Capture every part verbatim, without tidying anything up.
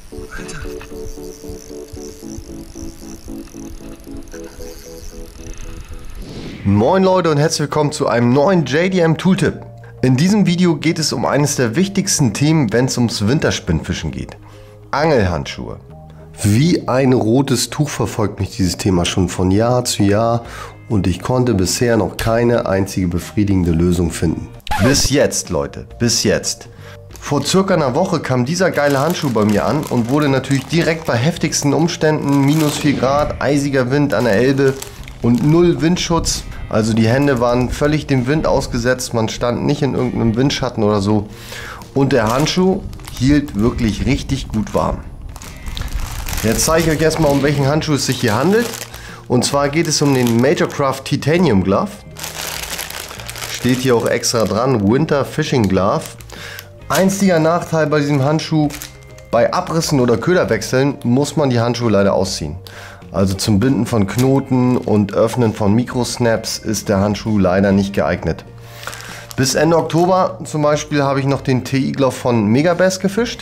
Alter. Moin Leute und herzlich willkommen zu einem neuen J D M Tooltip. In diesem Video geht es um eines der wichtigsten Themen, wenn es ums Winterspinnfischen geht. Angelhandschuhe. Wie ein rotes Tuch verfolgt mich dieses Thema schon von Jahr zu Jahr und ich konnte bisher noch keine einzige befriedigende Lösung finden. Bis jetzt, Leute, bis jetzt. Vor circa einer Woche kam dieser geile Handschuh bei mir an und wurde natürlich direkt bei heftigsten Umständen, minus vier Grad, eisiger Wind an der Elbe und null Windschutz. Also die Hände waren völlig dem Wind ausgesetzt, man stand nicht in irgendeinem Windschatten oder so. Und der Handschuh hielt wirklich richtig gut warm. Jetzt zeige ich euch erstmal, um welchen Handschuh es sich hier handelt. Und zwar geht es um den Majorcraft Titanium Glove. Steht hier auch extra dran, Winter Fishing Glove. Einziger Nachteil bei diesem Handschuh, bei Abrissen oder Köderwechseln muss man die Handschuhe leider ausziehen. Also zum Binden von Knoten und Öffnen von Mikrosnaps ist der Handschuh leider nicht geeignet. Bis Ende Oktober zum Beispiel habe ich noch den T I Glove von Megabass gefischt.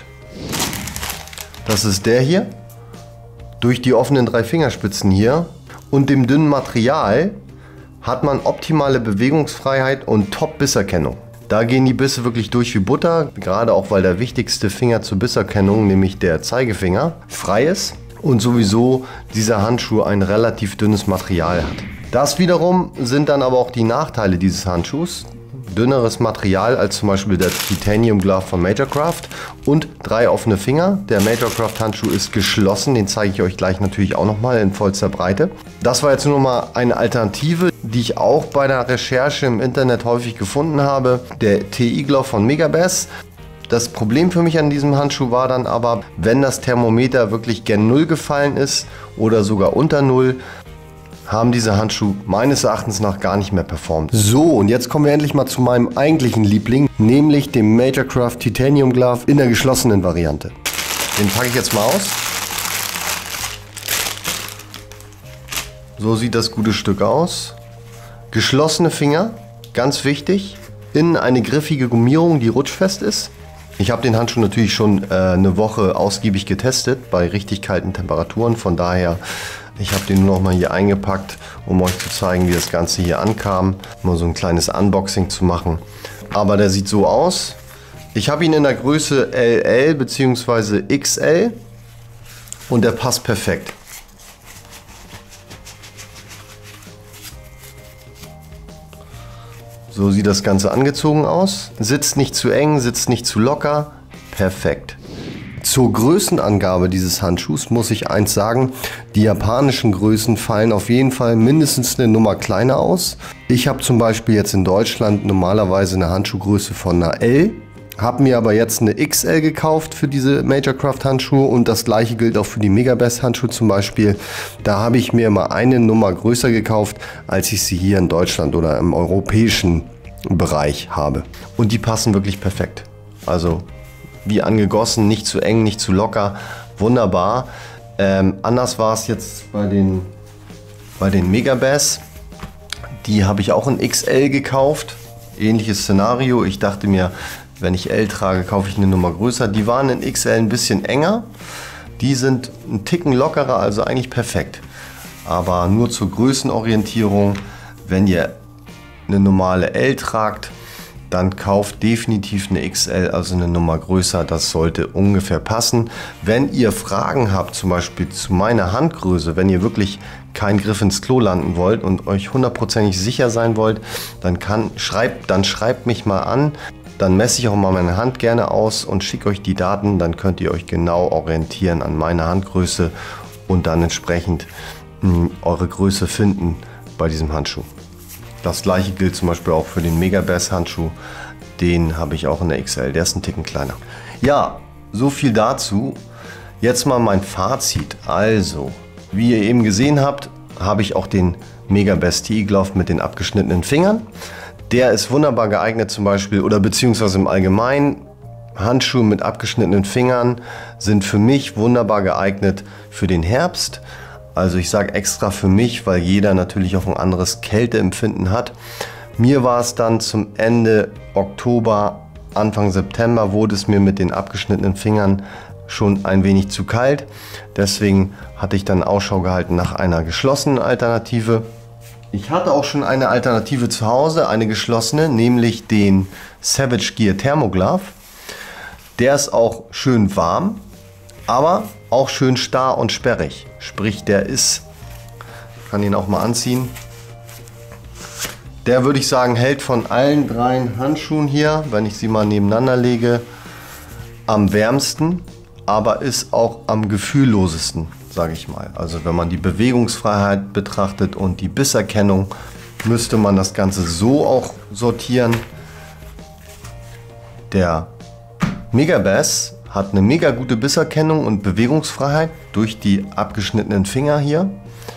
Das ist der hier. Durch die offenen drei Fingerspitzen hier und dem dünnen Material hat man optimale Bewegungsfreiheit und Top-Bisserkennung. Da gehen die Bisse wirklich durch wie Butter, gerade auch weil der wichtigste Finger zur Bisserkennung, nämlich der Zeigefinger, frei ist und sowieso dieser Handschuh ein relativ dünnes Material hat. Das wiederum sind dann aber auch die Nachteile dieses Handschuhs. Dünneres Material als zum Beispiel der Titanium Glove von Majorcraft und drei offene Finger. Der Majorcraft Handschuh ist geschlossen, den zeige ich euch gleich natürlich auch nochmal in vollster Breite. Das war jetzt nur mal eine Alternative, die ich auch bei der Recherche im Internet häufig gefunden habe. Der T I Glove von Megabass. Das Problem für mich an diesem Handschuh war dann aber, wenn das Thermometer wirklich gen Null gefallen ist oder sogar unter Null, haben diese Handschuhe meines Erachtens nach gar nicht mehr performt. So, und jetzt kommen wir endlich mal zu meinem eigentlichen Liebling, nämlich dem Majorcraft Titanium Glove in der geschlossenen Variante. Den packe ich jetzt mal aus. So sieht das gute Stück aus. Geschlossene Finger, ganz wichtig. Innen eine griffige Gummierung, die rutschfest ist. Ich habe den Handschuh natürlich schon äh, eine Woche ausgiebig getestet, bei richtig kalten Temperaturen. Von daher, ich habe den nur noch mal hier eingepackt, um euch zu zeigen, wie das Ganze hier ankam. Mal so ein kleines Unboxing zu machen. Aber der sieht so aus. Ich habe ihn in der Größe L L bzw. X L und der passt perfekt. So sieht das Ganze angezogen aus. Sitzt nicht zu eng, sitzt nicht zu locker. Perfekt. Zur Größenangabe dieses Handschuhs muss ich eins sagen, die japanischen Größen fallen auf jeden Fall mindestens eine Nummer kleiner aus. Ich habe zum Beispiel jetzt in Deutschland normalerweise eine Handschuhgröße von einer L, habe mir aber jetzt eine X L gekauft für diese Majorcraft Handschuhe und das gleiche gilt auch für die Megabass Handschuhe zum Beispiel. Da habe ich mir mal eine Nummer größer gekauft, als ich sie hier in Deutschland oder im europäischen Bereich habe. Und die passen wirklich perfekt. Also wie angegossen, nicht zu eng, nicht zu locker, wunderbar. Ähm, anders war es jetzt bei den, bei den Megabass. Die habe ich auch in X L gekauft. Ähnliches Szenario. Ich dachte mir, wenn ich L trage, kaufe ich eine Nummer größer. Die waren in X L ein bisschen enger. Die sind einen Ticken lockerer, also eigentlich perfekt. Aber nur zur Größenorientierung, wenn ihr eine normale L tragt, dann kauft definitiv eine X L, also eine Nummer größer. Das sollte ungefähr passen. Wenn ihr Fragen habt, zum Beispiel zu meiner Handgröße, wenn ihr wirklich keinen Griff ins Klo landen wollt und euch hundertprozentig sicher sein wollt, dann, kann, schreibt, dann schreibt mich mal an. Dann messe ich auch mal meine Hand gerne aus und schicke euch die Daten. Dann könnt ihr euch genau orientieren an meiner Handgröße und dann entsprechend mh, eure Größe finden bei diesem Handschuh. Das gleiche gilt zum Beispiel auch für den Megabass Handschuh. Den habe ich auch in der X L, der ist ein Ticken kleiner. Ja, so viel dazu. Jetzt mal mein Fazit. Also, wie ihr eben gesehen habt, habe ich auch den Megabass T I Glove mit den abgeschnittenen Fingern. Der ist wunderbar geeignet zum Beispiel, oder beziehungsweise im Allgemeinen, Handschuhe mit abgeschnittenen Fingern sind für mich wunderbar geeignet für den Herbst. Also ich sage extra für mich, weil jeder natürlich auch ein anderes Kälteempfinden hat. Mir war es dann zum Ende Oktober, Anfang September, wurde es mir mit den abgeschnittenen Fingern schon ein wenig zu kalt. Deswegen hatte ich dann Ausschau gehalten nach einer geschlossenen Alternative. Ich hatte auch schon eine Alternative zu Hause, eine geschlossene, nämlich den Savage Gear Thermoglove. Der ist auch schön warm, aber auch schön starr und sperrig. Sprich, der ist, ich kann ihn auch mal anziehen. Der, würde ich sagen, hält von allen drei Handschuhen hier, wenn ich sie mal nebeneinander lege, am wärmsten, aber ist auch am gefühllosesten, sage ich mal. Also wenn man die Bewegungsfreiheit betrachtet und die Bisserkennung, müsste man das Ganze so auch sortieren. Der Megabass hat eine mega gute Bisserkennung und Bewegungsfreiheit durch die abgeschnittenen Finger hier.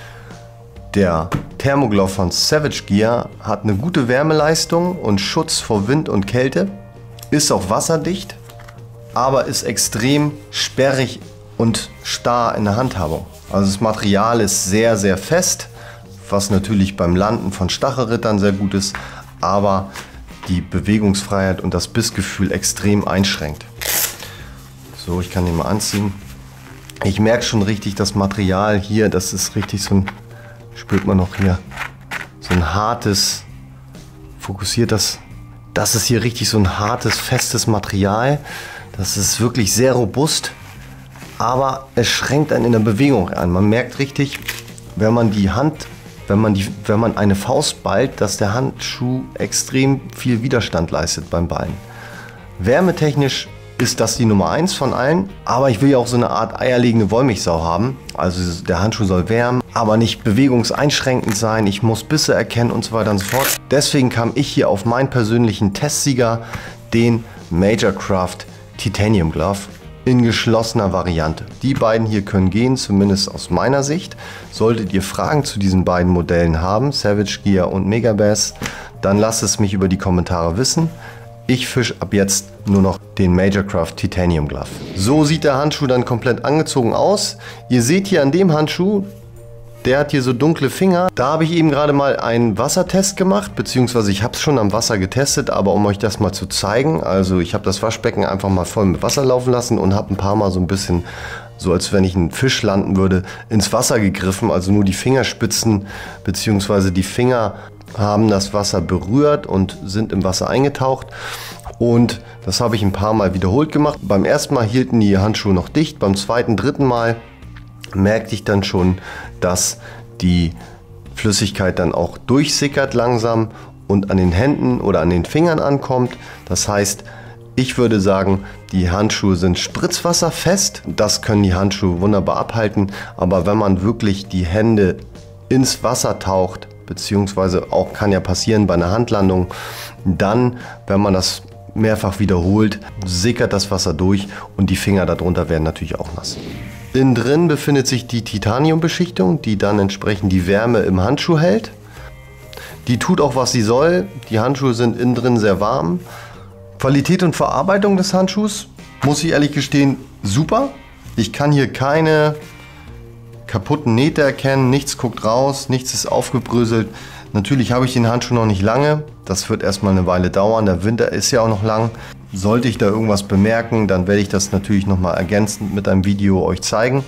Der Thermoglove von Savage Gear hat eine gute Wärmeleistung und Schutz vor Wind und Kälte, ist auch wasserdicht, aber ist extrem sperrig und starr in der Handhabung. Also das Material ist sehr, sehr fest, was natürlich beim Landen von Stachelrittern sehr gut ist, aber die Bewegungsfreiheit und das Bissgefühl extrem einschränkt. So, ich kann den mal anziehen. Ich merke schon richtig, das Material hier, das ist richtig so ein, spürt man noch hier, so ein hartes, fokussiert das, das ist hier richtig so ein hartes, festes Material. Das ist wirklich sehr robust, aber es schränkt einen in der Bewegung ein. Man merkt richtig, wenn man die Hand, wenn man, die, wenn man eine Faust ballt, dass der Handschuh extrem viel Widerstand leistet beim Ballen. Wärmetechnisch ist das die Nummer eins von allen, aber ich will ja auch so eine Art eierlegende Wollmilchsau haben. Also der Handschuh soll wärmen, aber nicht bewegungseinschränkend sein. Ich muss Bisse erkennen und so weiter und so fort. Deswegen kam ich hier auf meinen persönlichen Testsieger, den Majorcraft Titanium Glove in geschlossener Variante. Die beiden hier können gehen, zumindest aus meiner Sicht. Solltet ihr Fragen zu diesen beiden Modellen haben, Savage Gear und Megabass, dann lasst es mich über die Kommentare wissen. Ich fische ab jetzt nur noch den Majorcraft Titanium Glove. So sieht der Handschuh dann komplett angezogen aus. Ihr seht hier an dem Handschuh, der hat hier so dunkle Finger. Da habe ich eben gerade mal einen Wassertest gemacht, beziehungsweise ich habe es schon am Wasser getestet, aber um euch das mal zu zeigen, also ich habe das Waschbecken einfach mal voll mit Wasser laufen lassen und habe ein paar Mal so ein bisschen, so als wenn ich einen Fisch landen würde, ins Wasser gegriffen, also nur die Fingerspitzen beziehungsweise die Finger haben das Wasser berührt und sind im Wasser eingetaucht. Und das habe ich ein paar Mal wiederholt gemacht. Beim ersten Mal hielten die Handschuhe noch dicht, beim zweiten, dritten Mal merkte ich dann schon, dass die Flüssigkeit dann auch durchsickert langsam und an den Händen oder an den Fingern ankommt. Das heißt, ich würde sagen, die Handschuhe sind spritzwasserfest. Das können die Handschuhe wunderbar abhalten. Aber wenn man wirklich die Hände ins Wasser taucht, beziehungsweise auch kann ja passieren bei einer Handlandung, dann, wenn man das mehrfach wiederholt, sickert das Wasser durch und die Finger darunter werden natürlich auch nass. Innen drin befindet sich die Titaniumbeschichtung, die dann entsprechend die Wärme im Handschuh hält. Die tut auch, was sie soll. Die Handschuhe sind innen drin sehr warm. Qualität und Verarbeitung des Handschuhs, muss ich ehrlich gestehen, super. Ich kann hier keine kaputten Nähte erkennen, nichts guckt raus, nichts ist aufgebröselt. Natürlich habe ich den Handschuh noch nicht lange, das wird erstmal eine Weile dauern, der Winter ist ja auch noch lang. Sollte ich da irgendwas bemerken, dann werde ich das natürlich nochmal ergänzend mit einem Video euch zeigen.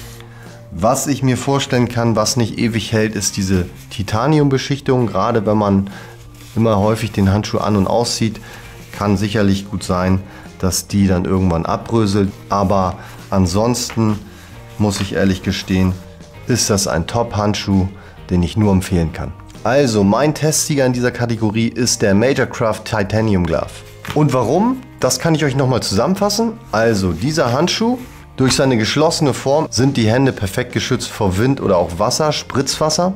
Was ich mir vorstellen kann, was nicht ewig hält, ist diese Titaniumbeschichtung. Gerade wenn man immer häufig den Handschuh an- und auszieht, kann sicherlich gut sein, dass die dann irgendwann abbröselt. Aber ansonsten muss ich ehrlich gestehen, ist das ein Top-Handschuh, den ich nur empfehlen kann. Also mein Testsieger in dieser Kategorie ist der Majorcraft Titanium Glove. Und warum? Das kann ich euch nochmal zusammenfassen. Also dieser Handschuh, durch seine geschlossene Form sind die Hände perfekt geschützt vor Wind oder auch Wasser, Spritzwasser.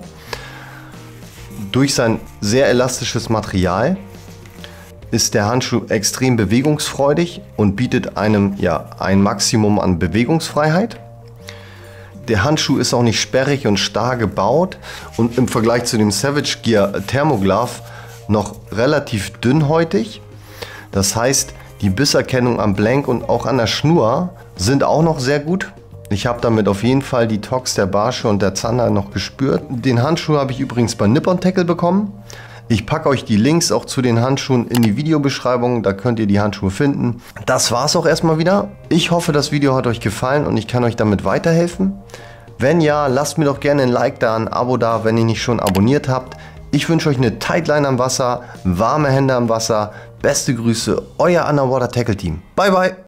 Durch sein sehr elastisches Material ist der Handschuh extrem bewegungsfreudig und bietet einem ja ein Maximum an Bewegungsfreiheit. Der Handschuh ist auch nicht sperrig und starr gebaut und im Vergleich zu dem Savage Gear Thermoglove noch relativ dünnhäutig. Das heißt, die Bisserkennung am Blank und auch an der Schnur sind auch noch sehr gut. Ich habe damit auf jeden Fall die Tox der Barsche und der Zander noch gespürt. Den Handschuh habe ich übrigens bei Nippon Tackle bekommen. Ich packe euch die Links auch zu den Handschuhen in die Videobeschreibung, da könnt ihr die Handschuhe finden. Das war's auch erstmal wieder. Ich hoffe, das Video hat euch gefallen und ich kann euch damit weiterhelfen. Wenn ja, lasst mir doch gerne ein Like da, ein Abo da, wenn ihr nicht schon abonniert habt. Ich wünsche euch eine Tightline am Wasser, warme Hände am Wasser. Beste Grüße, euer Underwater Tackle Team. Bye, bye.